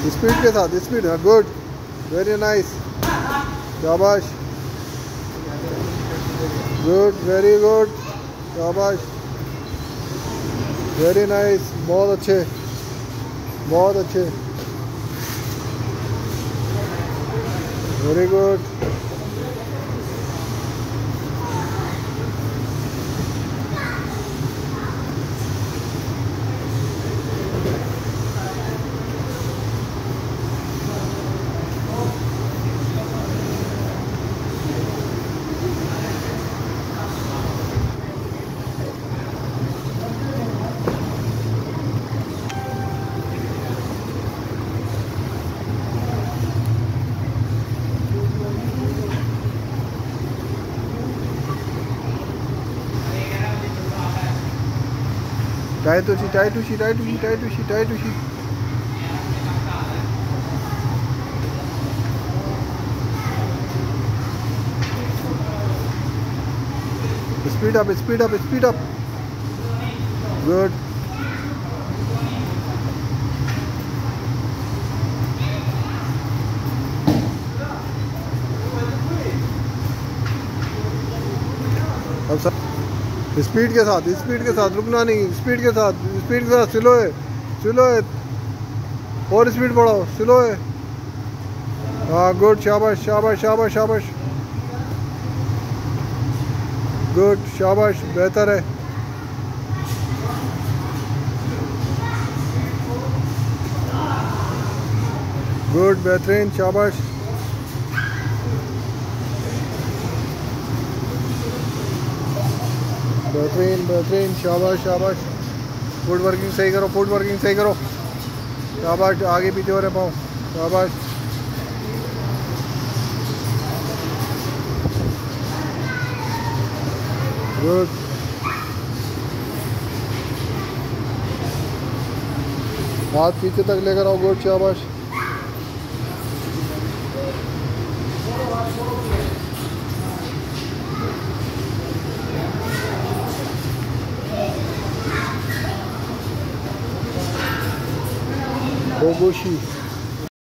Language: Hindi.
स्पीड के साथ, स्पीड। गुड, वेरी नाइस, शाबाश। गुड, वेरी गुड, शाबाश, वेरी नाइस, बहुत अच्छे, बहुत अच्छे, वेरी गुड। टाइट उसी, टाइट उसी, टाइट उसी, टाइट उसी, टाइट उसी। Speed up, speed up, speed up. Good, अब सब स्पीड के साथ, स्पीड के साथ, रुकना नहीं, स्पीड के साथ, स्पीड के साथ। स्लो है, स्लो है, और स्पीड बढ़ाओ, स्लो है। हाँ गुड, शाबाश, शाबाश, शाबाश, शाबाश। गुड, शाबाश, बेहतर है। गुड, बेहतरीन, शाबाश। बेहतरीन, बेहतरीन, शाबाश, शाबाश। फुट वर्किंग सही करो, फुट वर्किंग सही करो, शाबाश। आगे पीछे हो रहे पाँव, शाबाश। गुड, हाथ पीछे तक लेकर आओ, गुड, शाबाश। Bogoshi.